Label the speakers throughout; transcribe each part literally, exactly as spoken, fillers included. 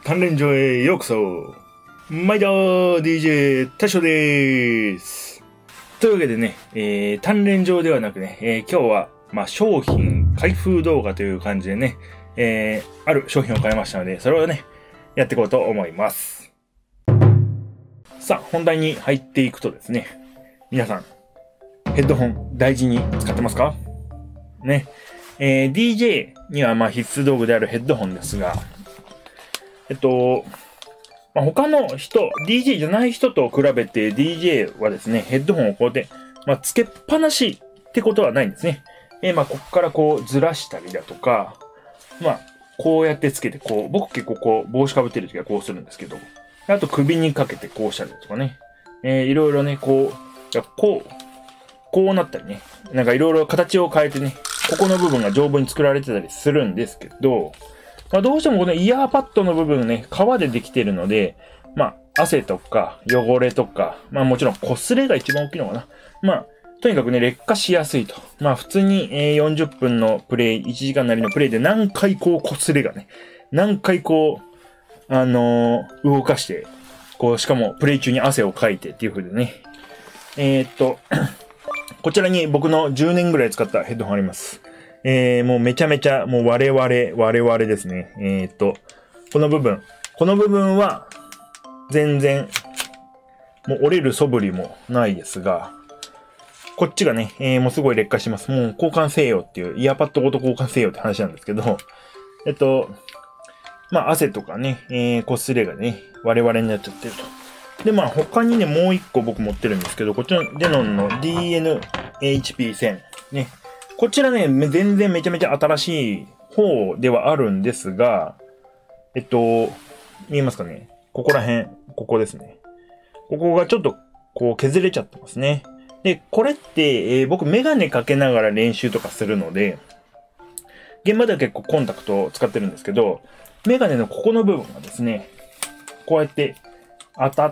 Speaker 1: 鍛錬所へようこそ。毎度 ディージェー 大将でーす。というわけでね、えー、鍛錬所ではなくね、えー、今日は、まあ、商品開封動画という感じでね、えー、ある商品を買いましたので、それをね、やっていこうと思います。さあ、本題に入っていくとですね、皆さん、ヘッドホン大事に使ってますかね。えー、ディージェー にはまあ必須道具であるヘッドホンですが、えっと、まあ、他の人、ディージェー じゃない人と比べて ディージェー はですね、ヘッドホンをこうやって、まあ、つけっぱなしってことはないんですね。えー、まあ、ここからこうずらしたりだとか、まあ、こうやってつけて、こう、僕結構こう、帽子かぶってる時はこうするんですけど、あと首にかけてこうしたりだとかね、えー、いろいろね、こう、こう、こうなったりね、なんかいろいろ形を変えてね、ここの部分が丈夫に作られてたりするんですけど、まあ、どうしてもこのイヤーパッドの部分ね、革でできてるので、まあ、汗とか汚れとか、まあもちろん擦れが一番大きいのかな。まあ、とにかくね、劣化しやすいと。まあ普通によんじゅっぷんのプレイ、いちじかんなりのプレイで何回こう擦れがね、何回こう、あのー、動かして、こう、しかもプレイ中に汗をかいてっていう風でね。えー、っと、こちらに僕のじゅうねんぐらい使ったヘッドホンあります。えー、もうめちゃめちゃ、もう我々、我々ですね。えー、っと、この部分。この部分は、全然、もう折れる素振りもないですが、こっちがね、えー、もうすごい劣化します。もう交換せよっていう、イヤーパッドごと交換せよって話なんですけど、えっと、まあ、汗とかね、えー、擦れがね、我々になっちゃってると。で、まあ、他にね、もう一個僕持ってるんですけど、こっちのデノンの ディーエヌエイチピーせん。ね。こちらね、全然めちゃめちゃ新しい方ではあるんですが、えっと、見えますかね？ここら辺、ここですね。ここがちょっと、こう削れちゃってますね。で、これって、えー、僕メガネかけながら練習とかするので、現場では結構コンタクトを使ってるんですけど、メガネのここの部分がですね、こうやって当たって、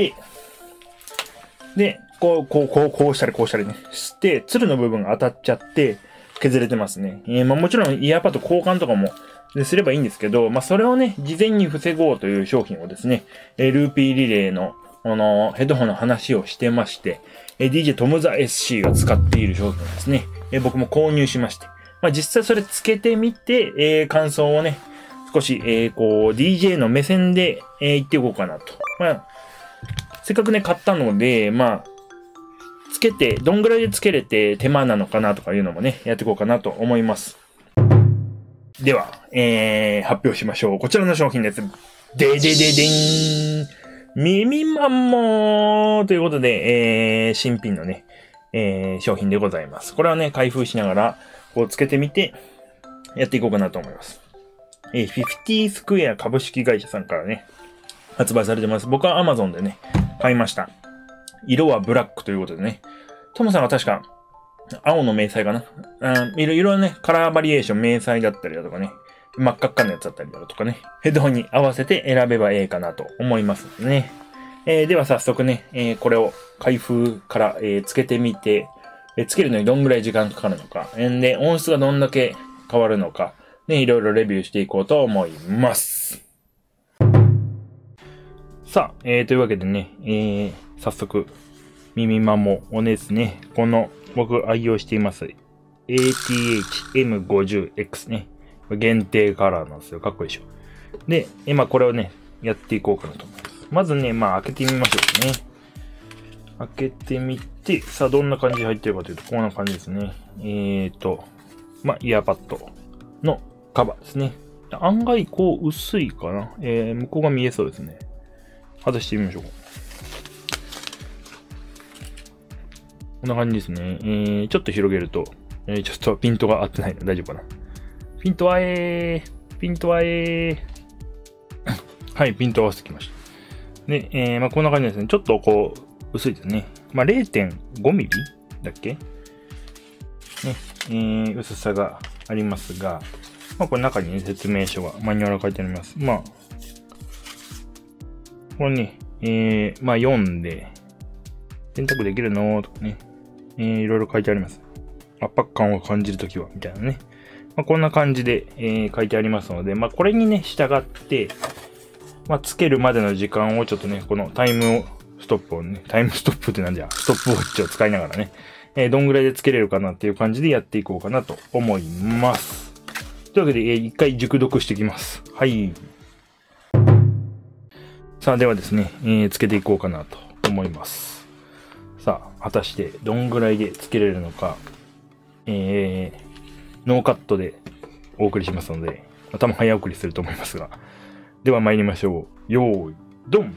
Speaker 1: で、こう、こう、こう、こうしたり、こうしたりね、して、ツルの部分が当たっちゃって、削れてますね。えー、まあもちろん、イヤーパッド交換とかも、すればいいんですけど、まあそれをね、事前に防ごうという商品をですね、えー、ルーピーリレーの、あの、ヘッドホンの話をしてまして、えー、ディージェー トムザ エスシー が使っている商品をですね、えー、僕も購入しまして、まあ実際それつけてみて、えー、感想をね、少し、えー、こう、ディージェー の目線で、えー、言っていこうかなと。まあ、せっかくね、買ったので、まあ、つけて、どんぐらいでつけれて手間なのかなとかいうのもね、やっていこうかなと思います。では、えー、発表しましょう。こちらの商品です。ででででーん。耳マンモーということで、えー、新品のね、えー、商品でございます。これはね、開封しながら、こうつけてみて、やっていこうかなと思います。えー、フィフティースクエア株式会社さんからね、発売されてます。僕は Amazon でね、買いました。色はブラックということでね。トムさんが確か、青の迷彩かな。あいろいろね、カラーバリエーション、迷彩だったりだとかね、真っ赤っかのやつだったりだとかね、ヘッドホンに合わせて選べばええかなと思いますね。えー、では早速ね、えー、これを開封から、えー、つけてみて、えー、つけるのにどんぐらい時間かかるのか、えー、で、音質がどんだけ変わるのか、ね、いろいろレビューしていこうと思います。さあ、えー、というわけでね、えー、早速、耳マモをですね、この僕愛用しています エーティーエイチエムごじゅうエックス ね。限定カラーなんですよ。かっこいいでしょ。で、今これをね、やっていこうかなと思います。まずね、まあ開けてみましょうね。開けてみて、さあどんな感じで入ってるかというと、こんな感じですね。えーと、まあイヤーパッドのカバーですね。案外こう薄いかな。えー、向こうが見えそうですね。外してみましょう。こんな感じですね。えー、ちょっと広げると、えー、ちょっとピントが合ってないの大丈夫かな。ピントはえー、ピントはえー。はい、ピント合わせてきました。で、えー、まあこんな感じですね。ちょっとこう、薄いですね。まあ れいてんごミリだっけね、えー、薄さがありますが、まあこれ中に、ね、説明書が、マニュアルが書いてあります。まあ、これね、えー、まあ読んで、選択できるのとかね、えー、いろいろ書いてあります。圧迫感を感じるときは、みたいなね。まあ、こんな感じで、えー、書いてありますので、まあ、これにね、従って、 まあ、つけるまでの時間をちょっとね、このタイムストップをね、タイムストップってなんじゃ、ストップウォッチを使いながらね、えー、どんぐらいでつけれるかなっていう感じでやっていこうかなと思います。というわけで、えー、一回熟読していきます。はい。さあ、ではですね、えー、つけていこうかなと思います。さあ、果たしてどんぐらいでつけれるのか、えー、ノーカットでお送りしますので、頭早送りすると思いますが。では参りましょう。よーい、ドン！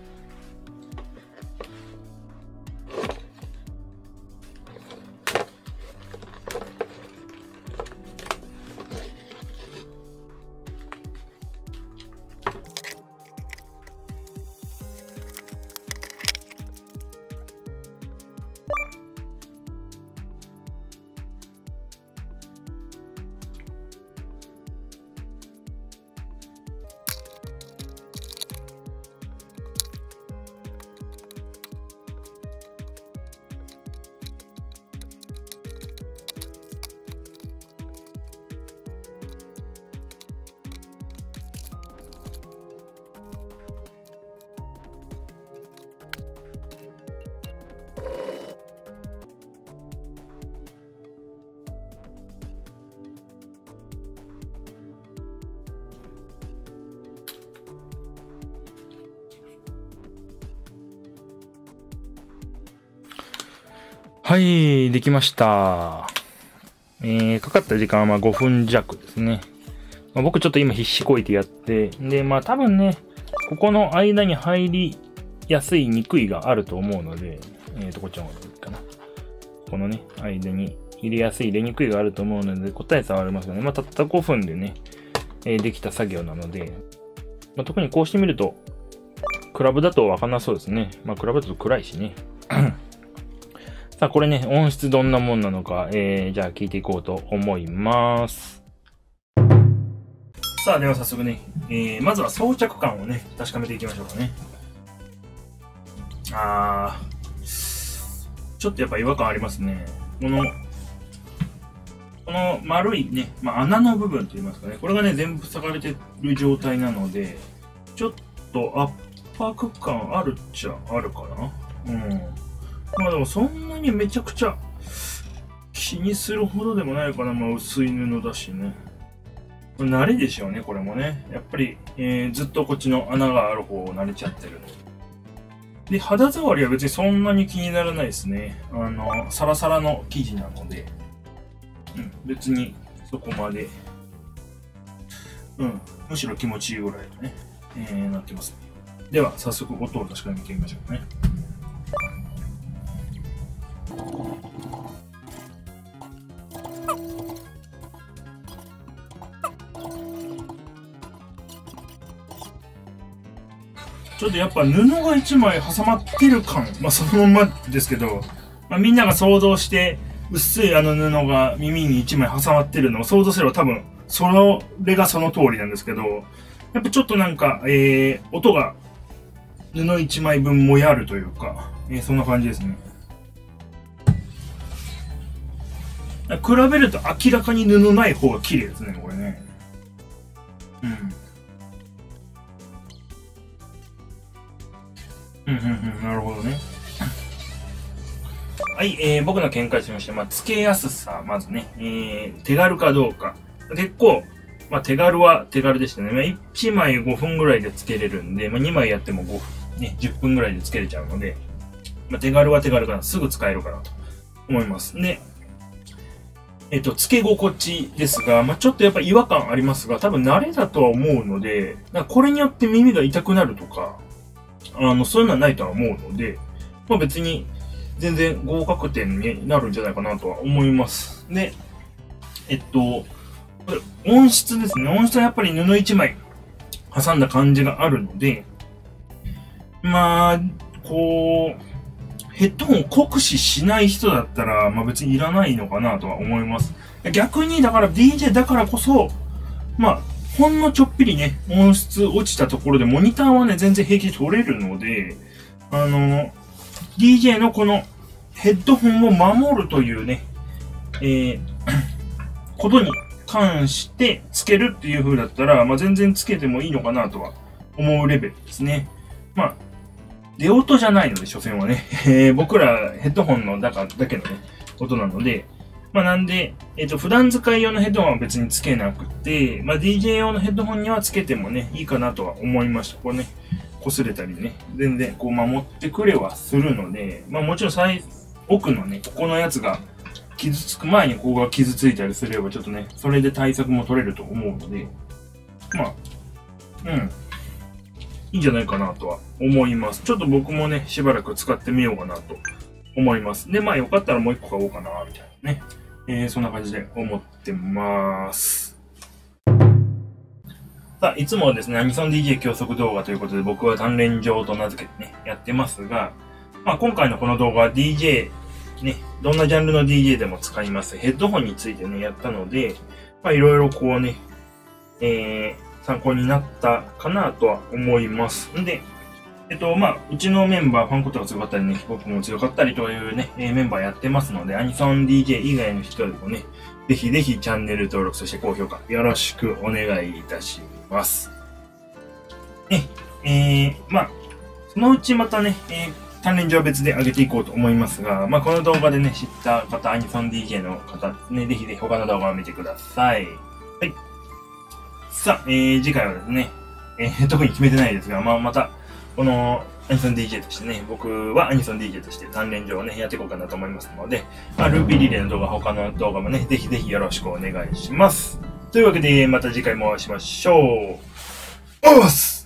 Speaker 1: はい、できました。えー、かかった時間はまあごふん弱ですね。まあ、僕ちょっと今必死こいてやって、で、まあ多分ね、ここの間に入りやすい憎いがあると思うので、えーと、こっちの方がいいかな。このね、間に入れやすい入れにくいがあると思うので、答え触れますよね。まあたったごふんでね、えー、できた作業なので、まあ、特にこうしてみると、クラブだとわかんなそうですね。まあクラブだと暗いしね。さあ、これね、音質どんなもんなのか、えー、じゃあ聞いていこうと思います。さあ、では早速ね、えー、まずは装着感をね、確かめていきましょうかね。あー、ちょっとやっぱ違和感ありますね。この、この丸いね、まあ、穴の部分といいますかね、これがね、全部塞がれてる状態なので、ちょっと圧迫感あるっちゃあるかな。うん。まあでもそんなにめちゃくちゃ気にするほどでもないかな。まあ薄い布だしね。慣れでしょうね、これもね。やっぱり、えー、ずっとこっちの穴がある方を慣れちゃってるので。で、肌触りは別にそんなに気にならないですね。あの、サラサラの生地なので。うん、別にそこまで。うん、むしろ気持ちいいぐらいのね、えー、なってます。では、早速音を確かめてみましょうね。ちょっとやっぱ布が一枚挟まってる感、まあそのままですけど、まあ、みんなが想像して薄いあの布が耳に一枚挟まってるのを想像すれば多分それがその通りなんですけど、やっぱちょっとなんか、えー、音が布一枚分もやるというか、えー、そんな感じですね。比べると明らかに布ない方が綺麗ですね、これね。うん。うんうんうん、なるほどね。はい、えー、僕の見解しまして、まあ、付けやすさ、まずね、えー、手軽かどうか。結構、まあ、手軽は手軽でしたね。まあ、いちまいごふんぐらいで付けれるんで、まあ、にまいやってもごふん、ね、じゅっぷんぐらいで付けれちゃうので、まあ、手軽は手軽かな。すぐ使えるかなと思います。で、えっと、付け心地ですが、まあ、ちょっとやっぱ違和感ありますが、多分慣れだとは思うので、これによって耳が痛くなるとか、あの、そういうのはないとは思うので、まあ別に全然合格点になるんじゃないかなとは思います。で、えっと、音質ですね。音質はやっぱり布一枚挟んだ感じがあるので、まあ、こう、ヘッドホンを酷使しない人だったら、まあ別にいらないのかなとは思います。逆に、だから ディージェー だからこそ、まあ、ほんのちょっぴりね、音質落ちたところでモニターはね、全然平気で取れるので、あの、ディージェー のこのヘッドホンを守るというね、えー、ことに関してつけるっていう風だったら、まあ、全然つけてもいいのかなとは思うレベルですね。まあ、出音じゃないので、所詮はね。えー、僕らヘッドホンのだかだけのね、音なので、まあなんで、えっと、普段使い用のヘッドホンは別につけなくて、まあ ディージェー 用のヘッドホンにはつけてもね、いいかなとは思いました。これね、擦れたりね、全然こう守ってくれはするので、まあもちろん最奥のね、ここのやつが傷つく前にここが傷ついたりすればちょっとね、それで対策も取れると思うので、まあ、うん。いいんじゃないかなとは思います。ちょっと僕もね、しばらく使ってみようかなと思います。で、まあよかったらもう一個買おうかな、みたいなね。えー、そんな感じで思ってます。さあ、いつもはですね、アニソン ディージェー 教則動画ということで僕は単連上と名付けてね、やってますが、まあ今回のこの動画は ディージェー、ね、どんなジャンルの ディージェー でも使いますヘッドホンについてね、やったので、まあいろいろこうね、えー、参考になったかなとは思います。んで、えっと、まあ、うちのメンバー、ファンコトが強かったりね、僕も強かったりというね、えー、メンバーやってますので、アニソン ディージェー 以外の人でもね、ぜひぜひチャンネル登録、そして高評価、よろしくお願いいたします。ね、えー、まあ、そのうちまたね、えー、単連上は別で上げていこうと思いますが、まあ、この動画でね、知った方、アニソン ディージェー の方ですね、ぜひぜひ他の動画を見てください。はい。さあ、えー、次回はですね、えー、特に決めてないですが、まあ、また、このアニソン ディージェー としてね、僕はアニソン ディージェー として単連上をね、やっていこうかなと思いますので、まあ、ルービーリレーの動画、他の動画もね、ぜひぜひよろしくお願いします。というわけで、また次回もお会いしましょう。おっす